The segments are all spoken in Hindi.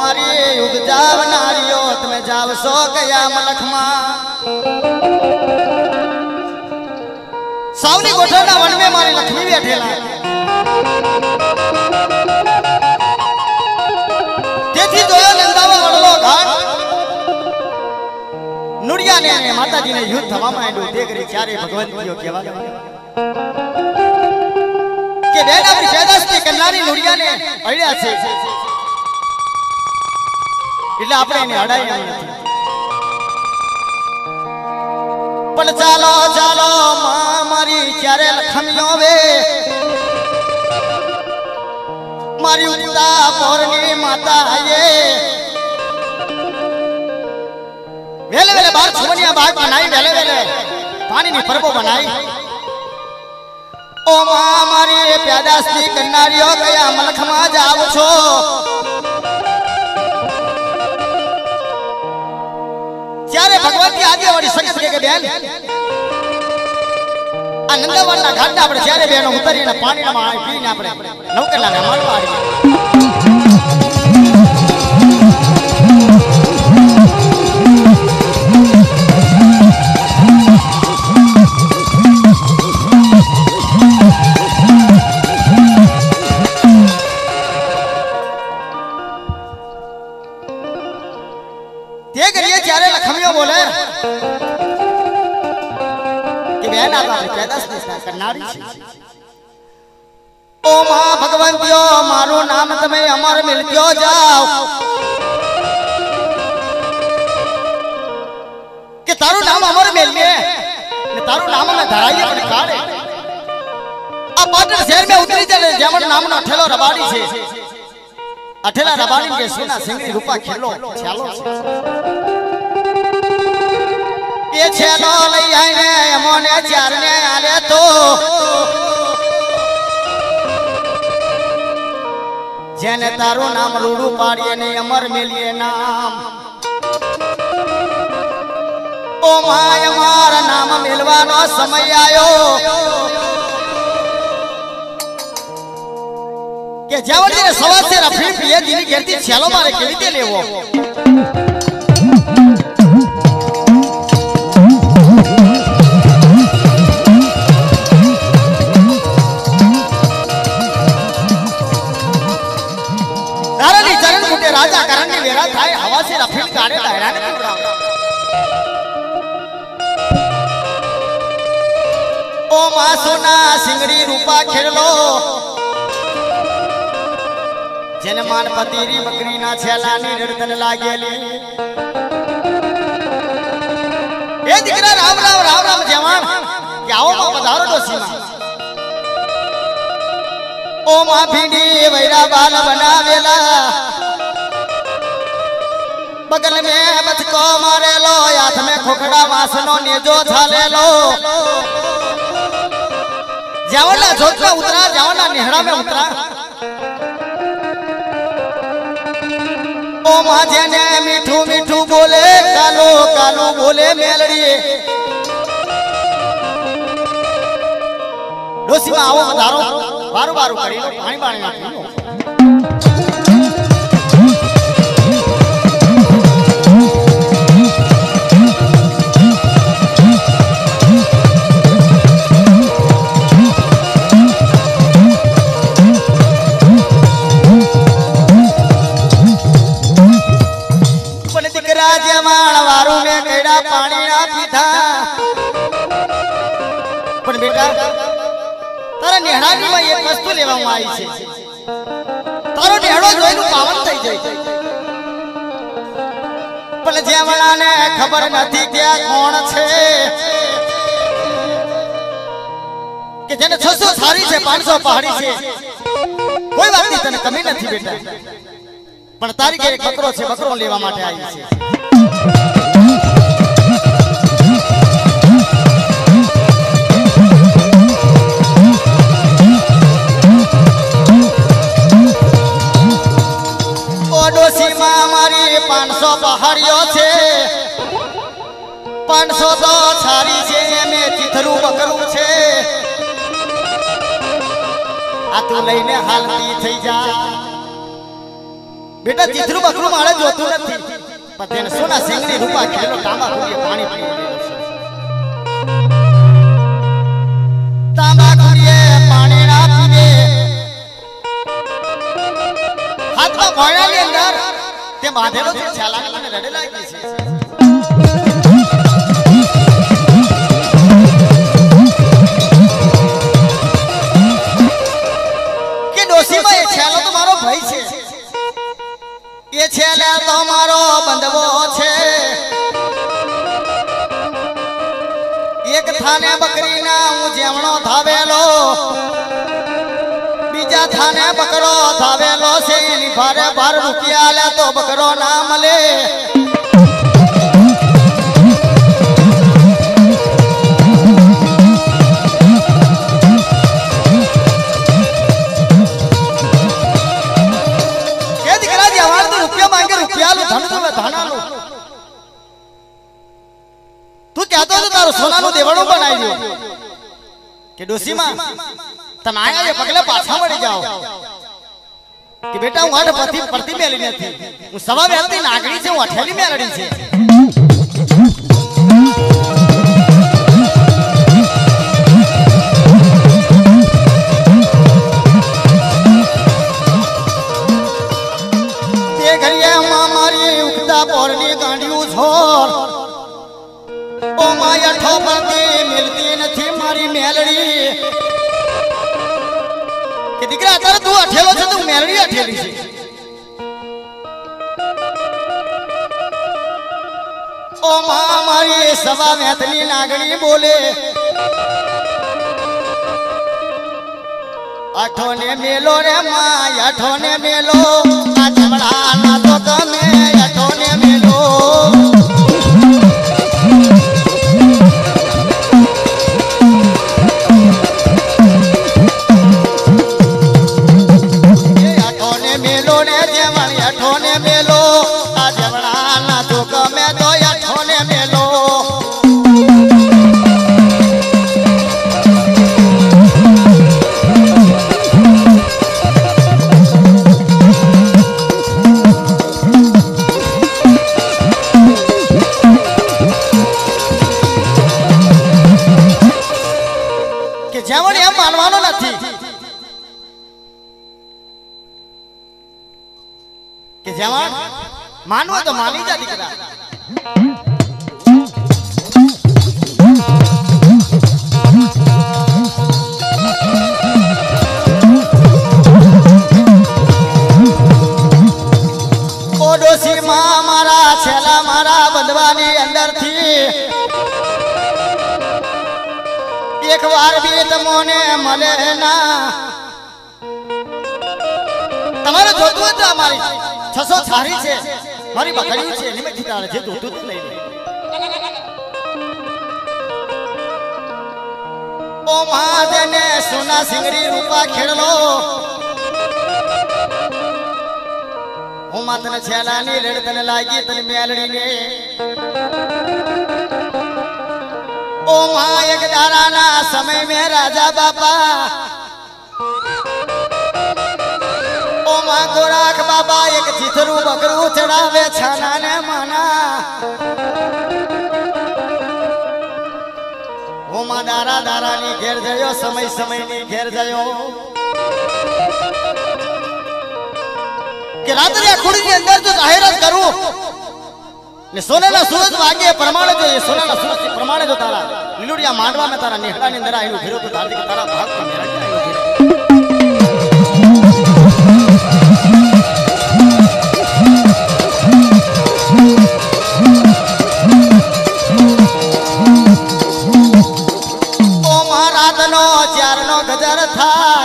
मारी युग जाव नारियो तमे जाव सो गया मलखमा सावनी गोठना वन में मारी लक्ष्मी बैठेला તેથી જોયો નંદાવા વડલો ઘાટ નુડિયાને અને માતાજીને યુદ્ધ થવા માંડ્યું તે કરી ચારે ભગવંતીઓ કહેવા કે બેન આપણી પેદાશની કન્યાની નુડિયાને અડ્યા છે એટલે આપણે એને અડાઈ નથી પણ ચાલો ચાલો માં મારી ચારે લખમિયો વે मारी उगता पौरनी माता आये वेले वेले बार छुमनिया बाग बनाई वेले वेले पानी नी परबो बनाई ओ मां मारी प्यादासनी कन्नारियो गया मलखमा जाव छो त्यारे भगवती आगे वडी सके सके के बेन नंदावरना घाट આપણે જ્યારે બેનો ઉતરીને પાણીમાં પીને આપણે નવકલાને મારવા આવી તે કરીએ ત્યારે લખમિયો બોલે બેન આ પેદાશની કરનારી છે ઓ માં ભગવંતીઓ મારું નામ તમે અમર મિલજો જાઓ કે તારું નામ અમર મેલને ને તારું નામ અમે ધરાઈએ પણ કાઢે આ પાટણ શહેર में ઉતરી ચલે જેમણ નામનો અઠેલો રબાડી છે અઠેલા રબાડી કે સોના સિંગરી રૂપા ખેલો ચાલો ये छेलो लई आईने अमोने चारने आले तो जेने तारो नाम रूडू पाड़िए ने अमर मिलिए नाम ओ माय मार नाम मिलवानो समय आयो के जावल ने सवाल से रफी पिए दिनी कहती छेलो मारे केवीते लेवो राजा करने वेरा थाय हवा से रफील काढ़े दायरा ने पूरा ओ मां सोना सिंगड़ी रूपा खेलो जन मान पतीरी बकरी ना छेलानी निर्दन लागेली ए दिकरा राम राम राम राम जवान क्या ओ मां पधारो डोसी मां ओ मां भींडी वैरा बाल बनावेला बगल में बचको मारे लो हाथ में खोखड़ा वासनो नेजो झाले लो जावला जोत में उतरा जावला नेहड़ा में उतरा ओ माजे ने मीठू मीठू बोले कालो कालो बोले मेलड़ी डोसी में आओ पधारो बारू बारू करी लो पानी पानी ना पी लो जवान वारू में केड़ा पानी ना पीधा पण बेटा तारा नेहड़ानी में एक वस्तु लेवामां आई छे तारो नेहड़ो जोईने पावन थई जाय पण जेवणाने खबर नथी के कोण छे के जेने 600 सारी छे 500 पहाड़ी छे कोई बात नहीं तने कमी नथी बेटा पण तारी के एक बकरो छे बकरो लेवा माटे आई छे डोसी मां मारी 500 पहाड़ियों छे 500 तो छारी छे में चिथरू बकरू छे आ तू लईने हालती थई जा बेटा चित्रू बकरू मारे जोतू नहीं पते न सोना सिंगड़ी रूपा खेलो तांबा कुड़िए पानी पी तांबा कुड़िए पानी ना पीवे हाथ में भोया ले अंदर ते बांधेलो छे छाला ने रडे लागी छे के डोसी में ये छालो तुम्हारो भाई छे ये छेले तुम्हारो बंधवो छे एक थाने बकरी ना हूँ जेवणो धावेलो बीजा थाने बकरो धावेलो से भारे भार रुपया ले तो बकरो ना मले तू क्या तो तारो सोना नु देवणो बनाई दियो के डोसी मां तम आया ये पगले पाछा पड़ी जाओ कि बेटा हूं आठ पति प्रति मेली नथी हूं सवा वेलती नागड़ी से हूं अठेली मेलड़ी छे ते घरिया मारी उगता पोरनी गांडियो छोर ओ माया ठोपरती मिलती नथी मारी मेलड़ी के दीकरा अतारे तू अठेलो छे तू मेलड़ी अठेली छे ओ मारी सवा मेतनी नागड़ी बोले अठो ने मेलो रे माय अठो ने मेलो आ जबड़ा ना तो कमे अठो ने मेलो मानवा तो मानी जा दिकरा ओ डोसी मां मारा छेला मारा बंधवानी अंदर थी एक बार भी तमोने मले ना तमारे जोतू है हमारी 600 छारी छे मारी बकरी छे निमे ठिकाणे छे तो दूध लई ले ओ महादे ने सोना सिंगरी रूपा खेड़लो ओ मातने छेलानी रेड तने लागी तने मेलड़ी ने ओ मां एक दाराना समय में राजा बाबा ओ मां गोराख बाबा एक चिथरू बकरू चढ़ावे छाना ने माना ओ मां दारा दारा नी घेर जयो समय समय नी घेर जयो कि रात्रि खुड़ी के अंदर जो जाहिरत करूं ने सोने ना सूरज वागे प्रमाण जो ये सोने ना सूरज प्रमाण जो तारा लीलुड़िया मांडवा में तारा निहड़ा ने अंदर आयो फिरो तो दादी के तारा भाग का मेरा क्या आयो ओ महाराज नो चार नो गजर थाय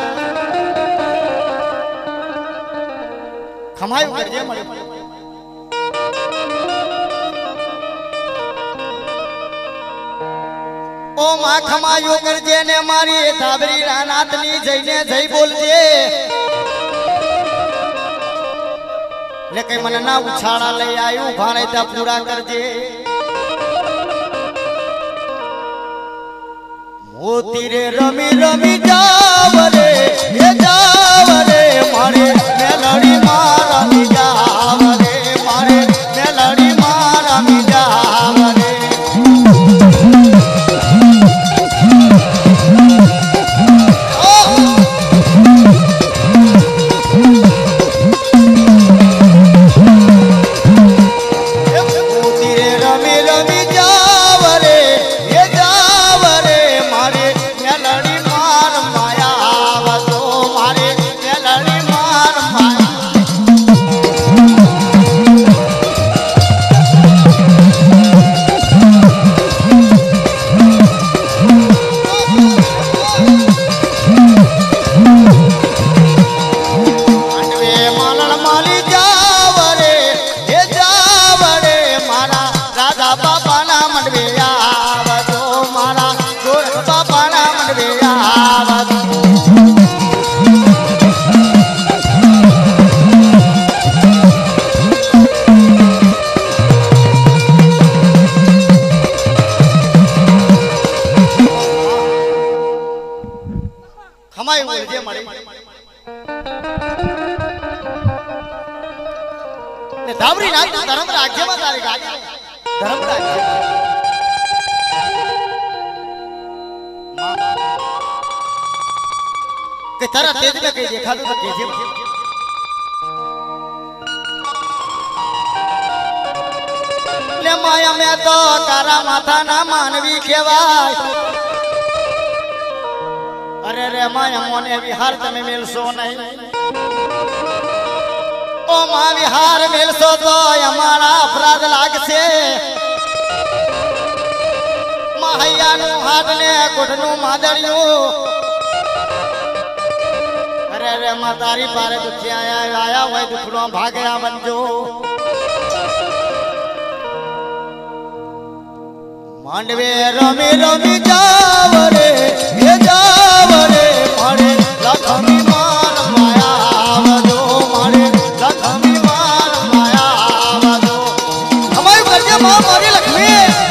खमायो करजे मळे ओ मां खमायो करजे ने मारी धाबरी रानातनी जईने जई बोलजे ले कई मन ना उछाड़ा ले आयो भाणे ता पूरा करजे मोती रे रमी रमी जावरे ये जावरे मारे मेलड़ी मारा ને ધાબરી નાખ ધર્મ રાજ્યમાં તારી ગાડી ધર્મ રાજ્ય કે તારા તેજ में કઈ દેખાતું તો કેજે લે માયા મે તો તારા માથાના માનવી કહેવાય अरे रे माया मोने विहार तमे मिलसो नहीं ओ मां विहार मिलसो तो हमारा अपराध लागसे माहैया नु हाथ ने गुठनु मादड़ियो अरे रे मां तारी पारे दुखी आया वही दुखड़ो भागया बनजो मांडवे रमी रमी जाव रे ये जाव रे मारे लखमी मार माया आवदो मारे लखमी मार माया आवदो हमारी करजे मां मारी लक्ष्मी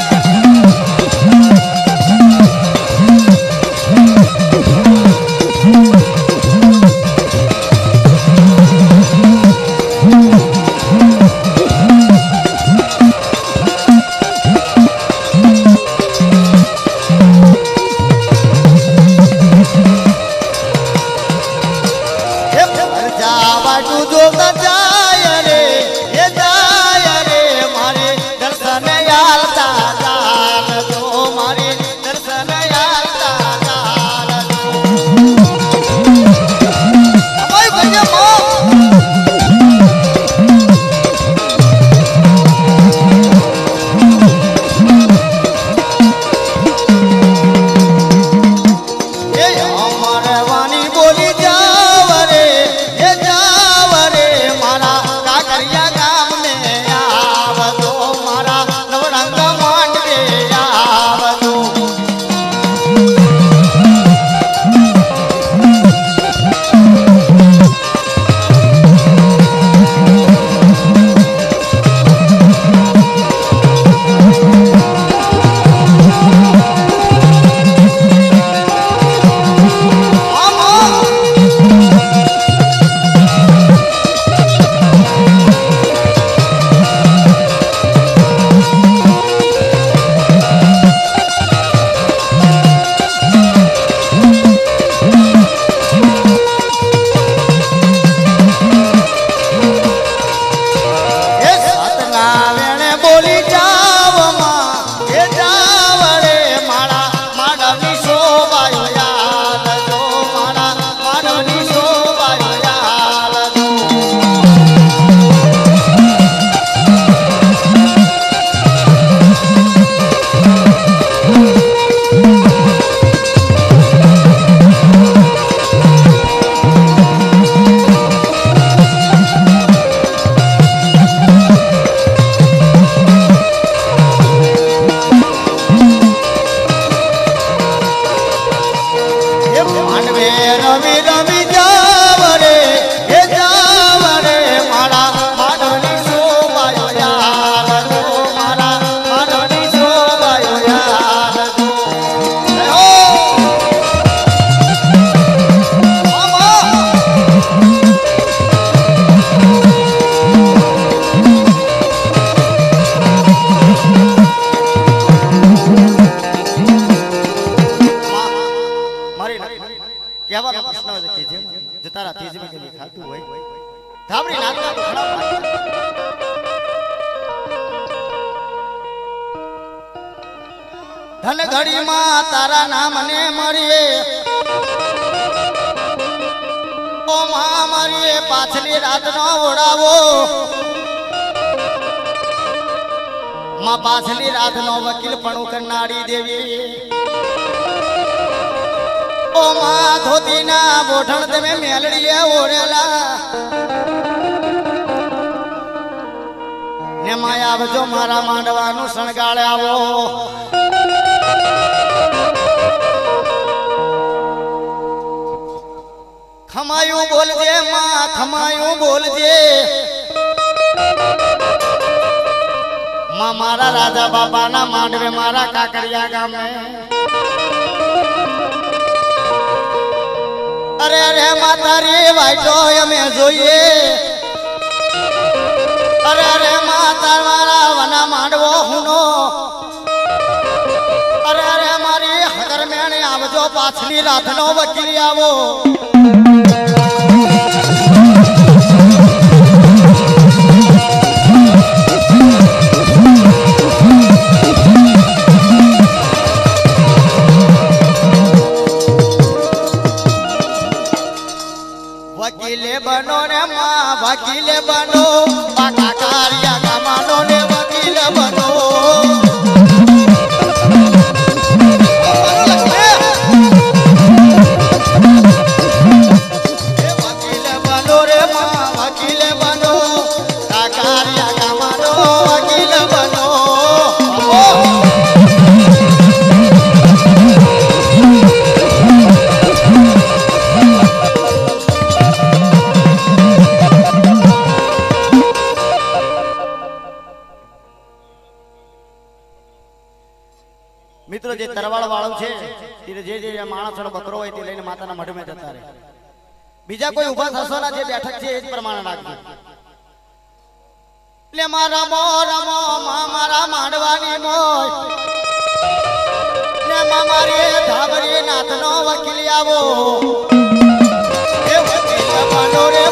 धन घड़ी मां तारा नाम ने मरिए ओ मां मरिए पाछली रात नो उड़ावो मां पाछली रात नो वकील पणु करनाड़ी देवी ओ मां धोती ना बोठण ते में मेलड़ी ओढ़ेला ने माया आवजो मारा मांडवा नु शणगाळ आवो खमायू बोल जे मां खमायू बोल जे मां मारा राजा बाबा ना मांडवे मारा काकरिया गाम में अरे अरे माता रे वाइटो हमें जोइए अरे પાછલી રાતનો વકીલ આવો વકીલે બનો રે માં વકીલે બનો બાકા કારિયા ગામાનો ને વકીલે બનો મિત્રો જે તરવાળ વાળું છે તે જે માણસનો બકરો હોય તે લઈને માતાના મઢમાં જતા રહે બીજા કોઈ ઊભા થશોના જે બેઠક છે એ જ પ્રમાણે રાખજો લે મારા મો રમો મારા માંડવાની મોય ને મારી ધાબરી નાથનો વકીલ આવો એ વકીલ બનો રે